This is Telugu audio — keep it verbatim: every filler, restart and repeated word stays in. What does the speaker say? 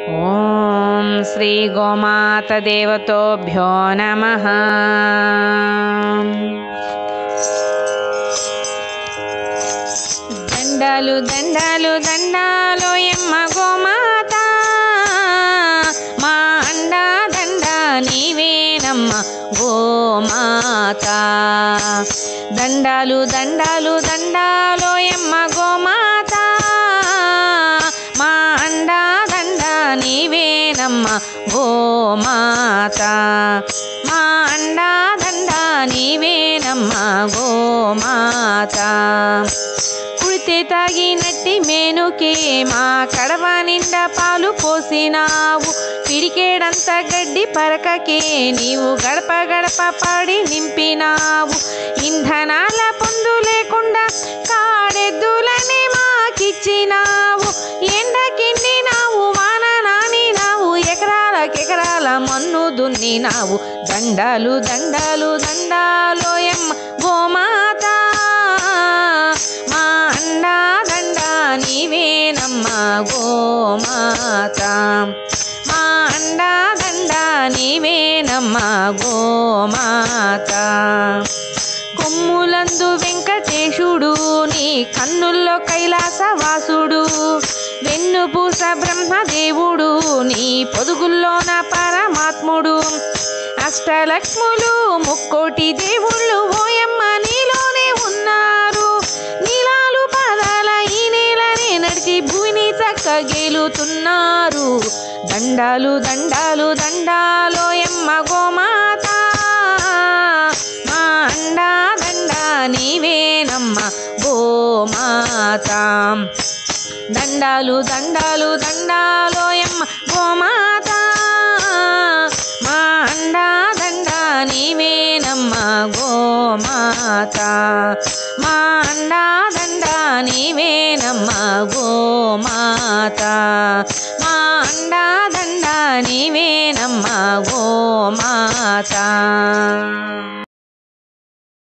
ఓం శ్రీ గోమాత దేవతోభ్యో నమః। దండాలు దండాలు దండాలు ఎమ్మ గోమాత, మా అండా దండ నీవేనమ్మ గోమాత। దండాలు దండాలు దండాలు ఎమ్మ గోమాత, మా అండా దండ నీవేనమ్మ గోమాత। మా అండా దండ నీవేనమ్మ గోమాత। కుడితే తాగినట్టి మేనుకే మా కడవ నిండా పాలు పోసినావు, పిడికేడంత గడ్డి పరకకే నీవు గడప గడప పాడి నింపినావు। ఇంధనాల పొందు లేకుండా కాడెద్దులని మాకిచ్చినావు, ఎండకిండినావు వాన నానినావు, ఎకరాలకెకరాల మన్ను దున్నినావు। దండాలు దండాలు దండాలో ఎమ్మ గోమాత, మా అండా దండ నీవేనమ్మ గోమాత। మా అండా దండ నీవేనమ్మ గోమాత। కొమ్ములందు వెంకటేశుడు, నీ కన్నుల్లో కైలాసవాసుడు, వెన్నుపూస బ్రహ్మదేవుడు, నీ పొదుగుల్లోన పరమాత్ముడు। అష్టలక్ష్ములు ముక్కోటి దేవుళ్ళు ఓయమ్మ నీలోనే ఉన్నారు, నీలాలు పాదాల ఈ నేలనే నడిచి భూమిని చక్కగేలుతున్నారు। దండాలు దండాలు దండాలో ఎమ్మ గోమాత, మా అండా దండ నీవేనమ్మ గోమాత। దండాలు దండాలు దండాలో ఎమ్మ గోమాత, మా అండా దండ నీవేనమ్మ గోమాత। మా అండా దండ నీవేనమ్మ గోమాత। మా అండా దండ నీవేనమ్మ గోమాత।